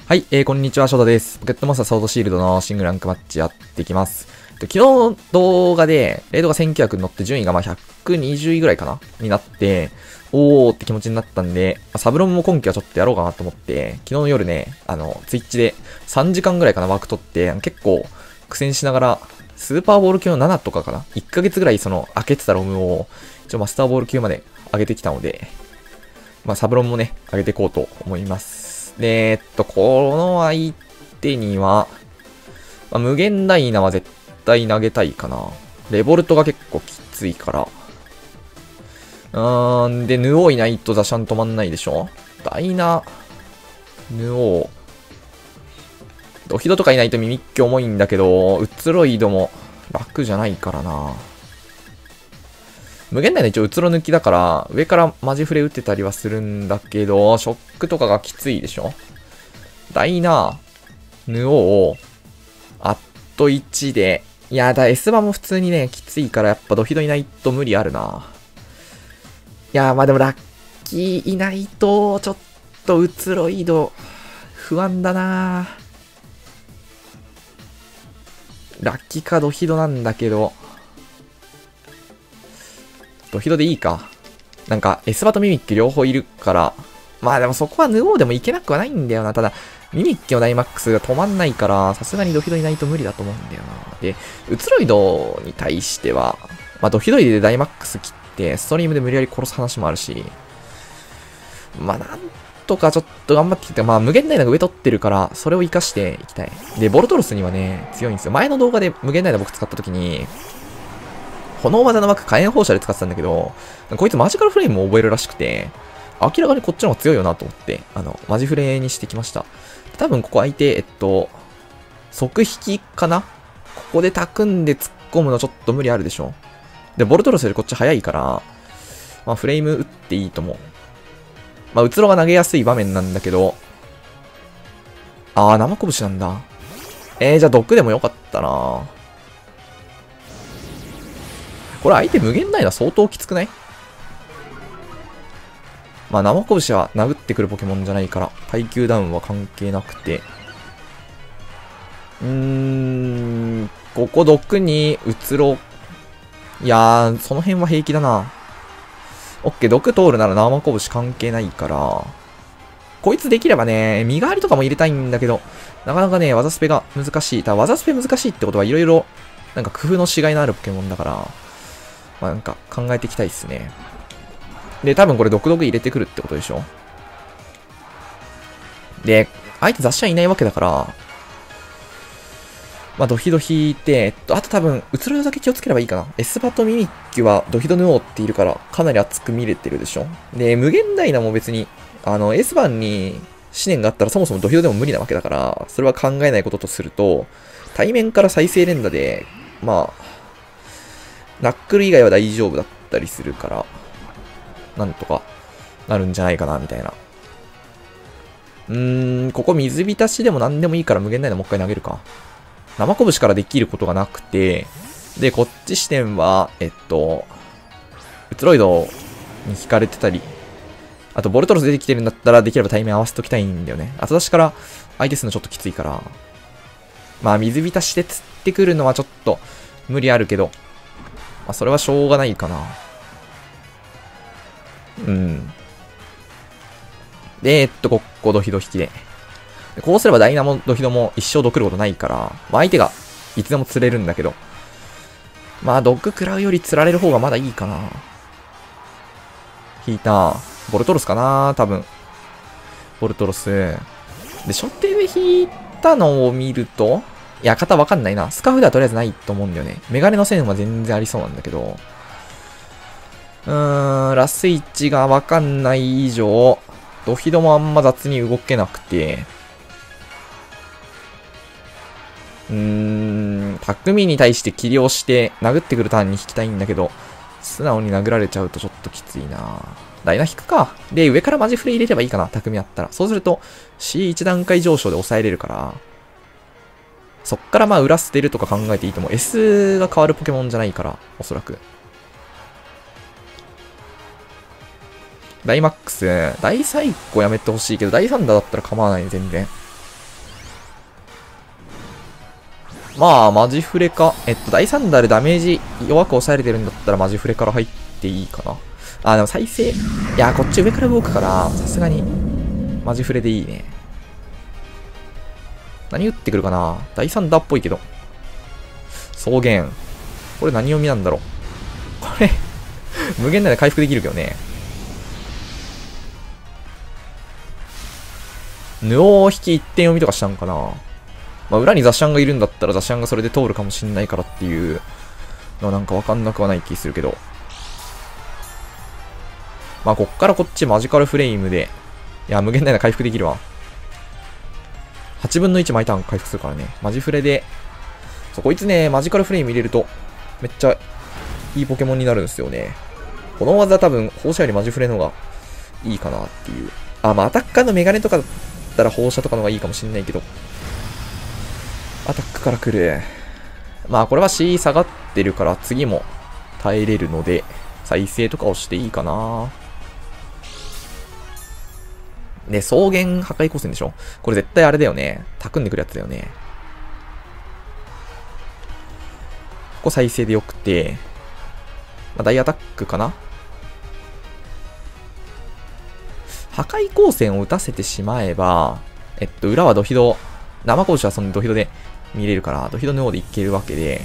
はい、こんにちは、ショートです。ポケットモンスターソードシールドのシングルランクマッチやっていきます。昨日の動画で、レードが1900に乗って順位が120位ぐらいかなになって、おーって気持ちになったんで、サブロンも今季はちょっとやろうかなと思って、昨日の夜ね、ツイッチで3時間ぐらいかな、枠取って、結構苦戦しながら、スーパーボール級の7とかかな ?1 ヶ月ぐらい開けてたロムを、一応マスターボール級まで上げてきたので、サブロンもね、上げていこうと思います。で、この相手には、無限ダイナは絶対投げたいかな。レボルトが結構きついから。で、ヌオーいないとザシャン止まんないでしょ。ダイナ、ヌオー。ドヒドとかいないとミミッキュ重いんだけど、ウツロイドも楽じゃないからな。無限大の一応うつろ抜きだから、上からマジフレ打ってたりはするんだけど、ショックとかがきついでしょ。ダイナー、ヌオー、アット1で、いやだ、S バも普通にね、きついからやっぱドヒドいないと無理あるな。いやでもラッキーいないと、ちょっとうつろいド、不安だな。ラッキーかドヒドなんだけど、ドヒドでいいか。なんか、エスバとミミッキュ両方いるから。でもそこはヌオーでもいけなくはないんだよな。ただ、ミミッキュのダイマックスが止まんないから、さすがにドヒドいないと無理だと思うんだよな。で、ウツロイドに対しては、ドヒドイでダイマックス切って、ストリームで無理やり殺す話もあるし、なんとかちょっと頑張ってきて、無限ダイナが上取ってるから、それを活かしていきたい。で、ボルトロスにはね、強いんですよ。前の動画で無限ダイナ僕使った時に、炎技の枠火炎放射で使ってたんだけど、こいつマジカルフレームを覚えるらしくて、明らかにこっちの方が強いよなと思って、マジフレにしてきました。多分ここ相手、即引きかな。ここでタクんで突っ込むのちょっと無理あるでしょ。で、ボルトロスよりこっち早いから、フレーム打っていいと思う。うつろが投げやすい場面なんだけど、生拳なんだ。じゃあ毒でもよかったな。これ相手無限大な相当きつくない？生拳は殴ってくるポケモンじゃないから、耐久ダウンは関係なくて。ここ毒にうつろ。いやー、その辺は平気だな。オッケー、毒通るなら生拳関係ないから。こいつできればね、身代わりとかも入れたいんだけど、なかなかね、技スペが難しい。ただ技スペ難しいってことはいろいろ、なんか工夫のしがいのあるポケモンだから、なんか考えていきたいっすね。で、多分これ毒入れてくるってことでしょ。で、相手雑誌はいないわけだから、ドヒド引いて、あと多分、うつろだけ気をつければいいかな。エスバとミミッキュはドヒドヌオーっているから、かなり熱く見れてるでしょ。で、無限ダイナも別に、エスバンに思念があったらそもそもドヒドでも無理なわけだから、それは考えないこととすると、対面から再生連打で、ナックル以外は大丈夫だったりするから、なんとかなるんじゃないかな、みたいな。ここ水浸しでも何でもいいから無限大のもう一回投げるか。生拳からできることがなくて、で、こっち視点は、ウツロイドに引かれてたり、あとボルトロス出てきてるんだったらできれば対面合わせときたいんだよね。後出しから相手するのちょっときついから。水浸しで釣ってくるのはちょっと無理あるけど、それはしょうがないかな。で、ここドヒド引きで。こうすればダイナもドヒドも一生毒ることないから、相手がいつでも釣れるんだけど。毒食らうより釣られる方がまだいいかな。引いた。ボルトロスかな多分。ボルトロス。で、初手で引いたのを見ると、いや、型わかんないな。スカーフではとりあえずないと思うんだよね。メガネの線は全然ありそうなんだけど。ラスイッチがわかんない以上、ドヒドもあんま雑に動けなくて、匠に対して切り押して殴ってくるターンに引きたいんだけど、素直に殴られちゃうとちょっときついな。ダイナ引くか。で、上からマジフレ入れればいいかな、匠あったら。そうすると、C1 段階上昇で抑えれるから、そっから裏捨てるとか考えていいと思う。S が変わるポケモンじゃないから、おそらく。ダイマックス、大サイコやめてほしいけど、大サンダーだったら構わないね、全然。 まあ、マジフレか。第3弾でダメージ弱く抑えれてるんだったらマジフレから入っていいかな。あ、でも再生。いや、こっち上から動くから、さすがに、マジフレでいいね。何打ってくるかな。第3弾っぽいけど。草原。これ何読みなんだろう。これ、無限大で回復できるけどね。ヌオー引き1点読みとかしたんかな。まあ、裏にザシャンがいるんだったらザシャンがそれで通るかもしんないからっていうのはなんかわかんなくはない気するけど。まあ、こっからこっちマジカルフレームで、いや、無限大な回復できるわ。8分の1毎ターン回復するからね。マジフレで、そう、こいつね、マジカルフレーム入れると、めっちゃいいポケモンになるんですよね。この技多分、放射よりマジフレの方がいいかなっていう。あ、まあ、アタッカーのメガネとかだったら放射とかの方がいいかもしんないけど。アタックから来る。まあ、これは C 下がってるから次も耐えれるので、再生とか押していいかな。で、草原破壊光線でしょ。これ絶対あれだよね。たくんでくるやつだよね。ここ再生でよくて、まあ、大アタックかな。破壊光線を打たせてしまえば、裏はドヒド、生コーチはそのドヒドで見れるから、ドヒドの方でいけるわけで、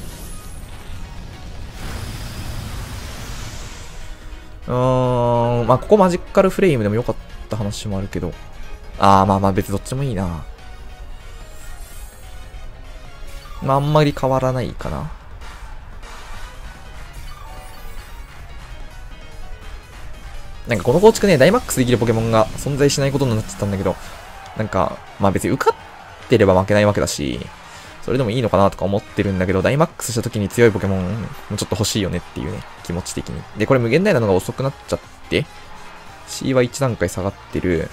まあ、ここマジカルフレームでもよかった話もあるけど、まあ別にどっちもいいな。まあ、あんまり変わらないかな。なんかこの構築ね、ダイマックスできるポケモンが存在しないことになっちゃったんだけど、なんか、まあ別に受かってれば負けないわけだし、それでもいいのかなとか思ってるんだけど、ダイマックスした時に強いポケモンもちょっと欲しいよねっていうね、気持ち的に。で、これ無限大なのが遅くなっちゃって、C は1段階下がってる。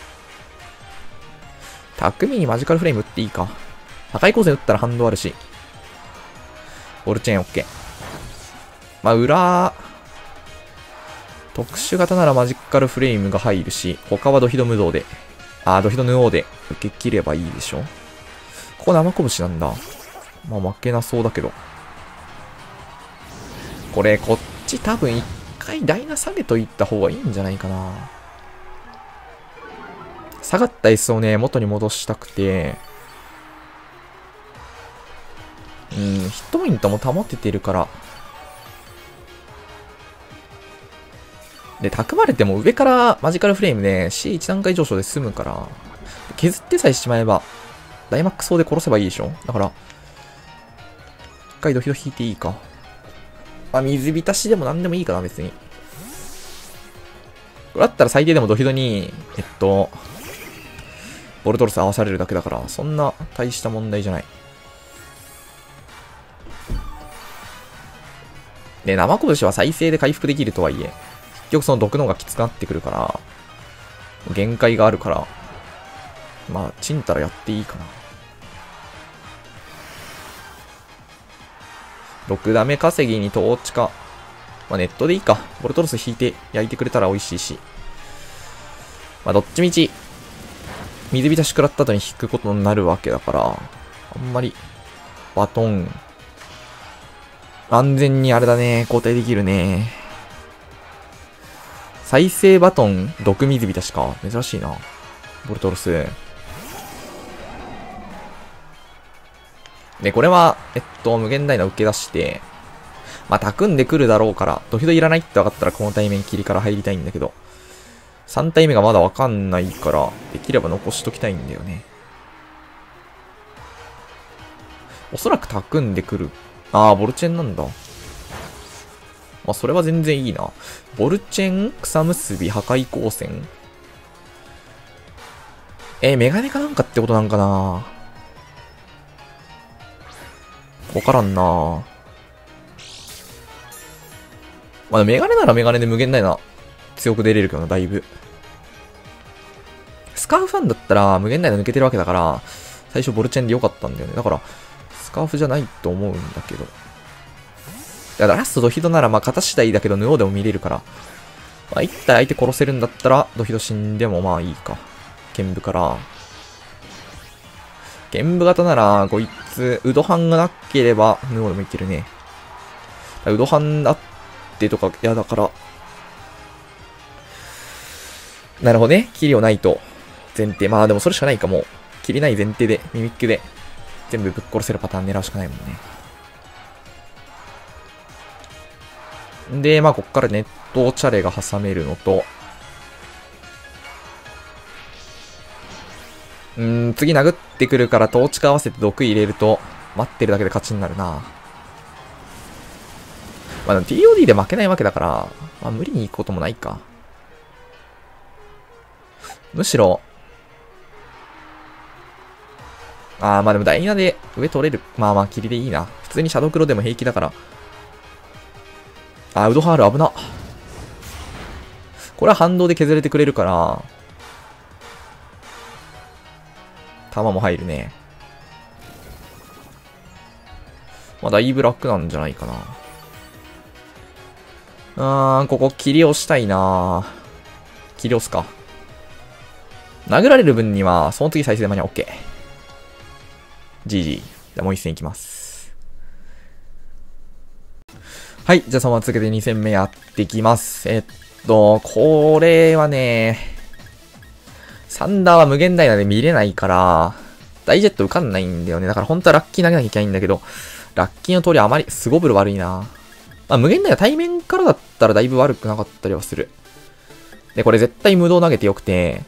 匠にマジカルフレーム打っていいか。破壊光線打ったら反動あるし。ボルチェーン OK。まあ裏、特殊型ならマジカルフレームが入るし、他はドヒド無道で。ドヒドヌオーで受け切ればいいでしょ。ここ生拳なんだ。まあ負けなそうだけど。これ、こっち多分一回ダイナ下げといった方がいいんじゃないかな。下がった S をね、元に戻したくて。ヒットポイントも保ててるから。で、たくまれても上からマジカルフレームで C1 段階上昇で済むから、削ってさえしちまえば、ダイマックスで殺せばいいでしょ。だから、一回ドヒド引いていいか。まあ、水浸しでも何でもいいかな、別に。これだったら最低でもドヒドに、ボルトロス合わされるだけだから、そんな大した問題じゃない。で、生拳は再生で回復できるとはいえ、結局その毒の方がきつくなってくるから、限界があるから、まあ、チンタラやっていいかな。6ダメ稼ぎにトーチか。まあ、ネットでいいか。ボルトロス引いて焼いてくれたら美味しいし。まあ、どっちみち、水浸し食らった後に引くことになるわけだから、あんまり、バトン、安全にあれだね、交代できるね。再生バトン、毒水浸しか。珍しいな。ボルトロス。で、これは、無限大な受け出して、まあ、たくんでくるだろうから、ドヒドいらないって分かったらこの対面切りから入りたいんだけど、3体目がまだ分かんないから、できれば残しときたいんだよね。おそらくたくんでくる。ボルチェンなんだ。まあ、それは全然いいな。ボルチェン、草結び、破壊光線。メガネかなんかってことなんかな。わからんな。まあ、メガネならメガネで無限大な。強く出れるけどな、だいぶ。スカーフファンだったら無限大な抜けてるわけだから、最初ボルチェンでよかったんだよね。だから、スカーフじゃないと思うんだけど。だからラストドヒドならまあ型次第だけどヌオでも見れるから。まあ一体相手殺せるんだったらドヒド死んでもまあいいか。剣舞から。 剣舞型なら、こいつ、ウドハンがなければ、ヌオでもいけるね。ウドハンあってとか嫌だから。なるほどね。キリをないと。前提。まあでもそれしかないかも。キリない前提で、ミミックで、全部ぶっ殺せるパターン狙うしかないもんね。で、まあこっからネットチャレが挟めるのと、次殴ってくるからトーチカ合わせて毒入れると、待ってるだけで勝ちになるな。まあでも TOD で負けないわけだから、まあ無理に行くこともないか。むしろ、まあでもダイナで上取れる。まあ霧でいいな。普通にシャドウクロでも平気だから。ウドハール危な。これは反動で削れてくれるから、弾も入るね。まあだいぶ楽なんじゃないかな。ここ霧押したいな。霧押すか。殴られる分には、その次再生間には OK。GG。じゃあもう一戦いきます。はい。じゃあそのまま続けて2戦目やっていきます。これはね、サンダーは無限ダイナで見れないから、大ジェット受かんないんだよね。だから本当はラッキー投げなきゃいけないんだけど、ラッキーの通りあまり、すごぶる悪いな。まあ無限ダイナ対面からだったらだいぶ悪くなかったりはする。で、これ絶対無道投げてよくて、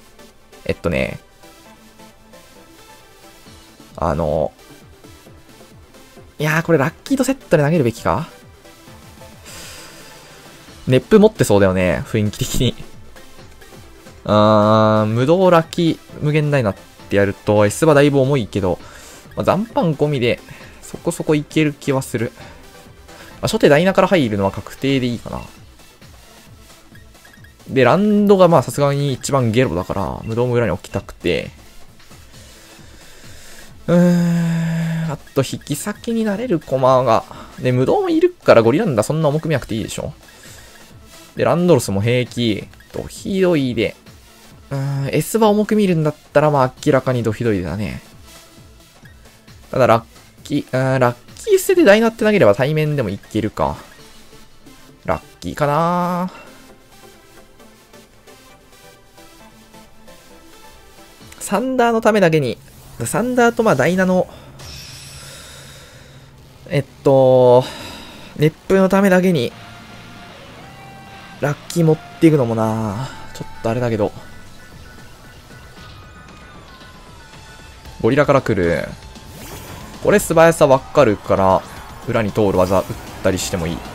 いやーこれラッキーとセットで投げるべきか？熱風持ってそうだよね、雰囲気的に。無道ラッキー無限大なってやると S はだいぶ重いけど、まあ、残飯込みでそこそこいける気はする。初手ダイナから入るのは確定でいいかな。で、ランドがまあさすがに一番ゲロだから、無道も裏に置きたくて。あと引き先になれる駒が。で、無道もいるからゴリランダそんな重く見なくていいでしょ。で、ランドロスも平気。ドヒドイで。S は重く見るんだったらまあ明らかにドヒドイだね。ただラッキー捨ててダイナって投げれば対面でもいけるか。ラッキーかな。サンダーのためだけに、サンダーとまあダイナの、熱風のためだけに、ラッキー持っていくのもな、ちょっとあれだけど。ゴリラから来る。これ素早さわかるから、裏に通る技打ったりしてもいい。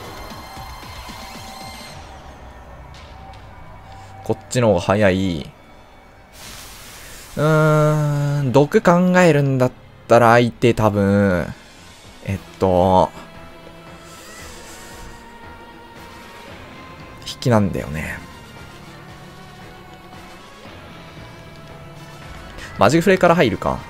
こっちの方が早い。毒考えるんだったら相手多分、引きなんだよね。マジフレから入るか。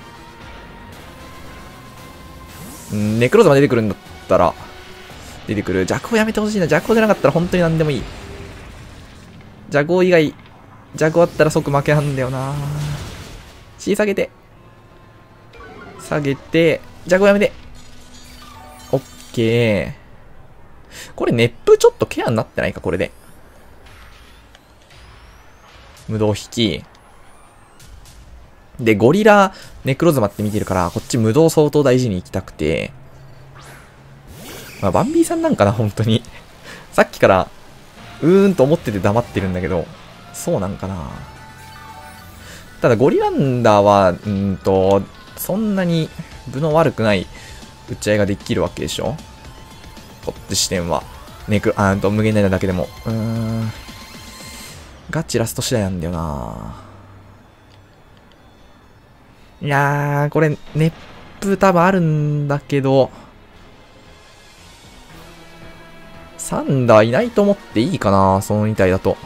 ネクローザが出てくるんだったら、出てくる。ジャコやめてほしいな。ジャコじゃなかったら本当に何でもいい。ジャコ以外、ジャコあったら即負けなんだよな。C 下げて。下げて、ジャコやめて。オッケー。これ熱風ちょっとケアになってないか、これで。無道引き。で、ゴリラ、ネクロズマって見てるから、こっち無道相当大事に行きたくて。まあ、バンビーさんなんかな、本当に。さっきから、と思ってて黙ってるんだけど、そうなんかな。ただ、ゴリランダーは、そんなに、分の悪くない打ち合いができるわけでしょ？こっち視点は。無限大なだけでも。ガチラスト次第なんだよな。いやー、これ、熱風多分あるんだけど、サンダーいないと思っていいかな、その2体だと。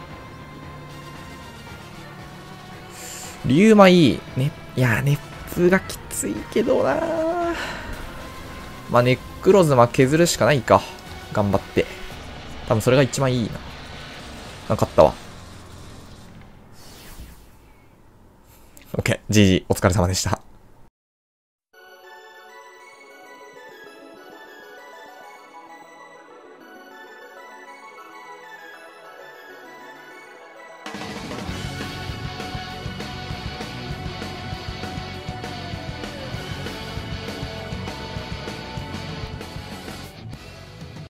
リュウマいい。いやー、熱風がきついけどなー。まあ、ネックロズマ削るしかないか。頑張って。多分それが一番いいな。勝ったわ。OK、GG、お疲れ様でした。